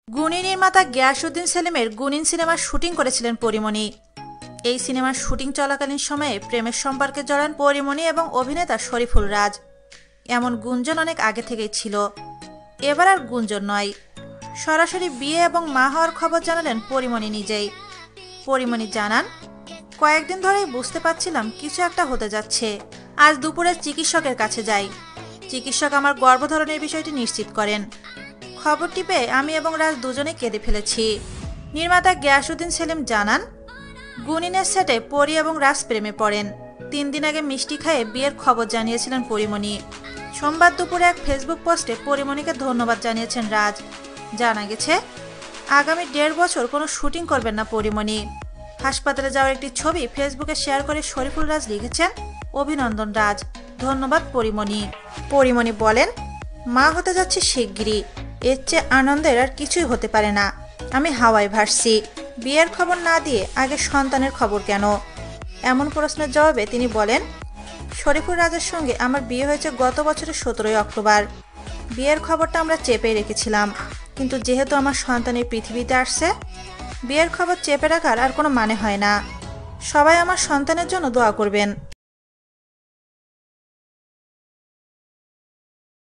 গুণী নির্মাতা গিয়াসউদ্দিন সেলিমের গুণিন সিনেমার শুটিং করেছিলেন পরিমণি। এই সিনেমার শুটিং চলাকালীন সময়ে প্রেমের সম্পর্কে জড়ান পরিমণি এবং অভিনেতা শরীফুল রাজ। এমন গুঞ্জন অনেক আগে থেকেই ছিল, এবার আর গুঞ্জন নয়, সরাসরি বিয়ে এবং মা হওয়ার খবর জানালেন পরিমণি নিজেই। পরিমণি জানান, কয়েকদিন ধরেই বুঝতে পারছিলাম কিছু একটা হতে যাচ্ছে। আজ দুপুরে চিকিৎসকের কাছে যাই। চিকিৎসক আমার গর্ভধারণের বিষয়টি নিশ্চিত করেন। খবরটি পেয়ে আমি এবং রাজ দুজনে কেঁদে ফেলেছি। নির্মাতা গিয়াসউদ্দিন সেলিম জানান, গুনিনের সেটে পরি এবং রাজ প্রেমে পড়েন। 3 দিন আগে মিষ্টি খাইয়ে বিয়ের খবর জানিয়েছিলেন পরিমণি। সোমবার দুপুরে এক ফেসবুক পোস্টে পরিমণিকে ধন্যবাদ জানিয়েছেন রাজ। জানা গেছে, আগামী 1.5 বছর কোনো শুটিং করবেন না পরিমণি। হাসপাতালে যাওয়ার একটি ছবি ফেসবুকে শেয়ার করে শরীফুল রাজ লিখেছেন, অভিনন্দন রাজ, ধন্যবাদ পরিমণি। পরিমণি বলেন, মা হতে যাচ্ছে শিগগিরই, এর চেয়ে আনন্দের আর কিছুই হতে পারে না। আমি হাওয়ায় ভাসছি। বিয়ের খবর না দিয়ে আগে সন্তানের খবর কেন? এমন প্রশ্নের জবাবে তিনি বলেন, শরীফুল রাজের সঙ্গে আমার বিয়ে হয়েছে গত বছরের 17 অক্টোবর। বিয়ের খবরটা আমরা চেপে রেখেছিলাম, কিন্তু যেহেতু আমার সন্তানের পৃথিবীতে আসছে, বিয়ের খবর চেপে রাখার আর কোনো মানে হয় না। সবাই আমার সন্তানের জন্য দোয়া করবেন।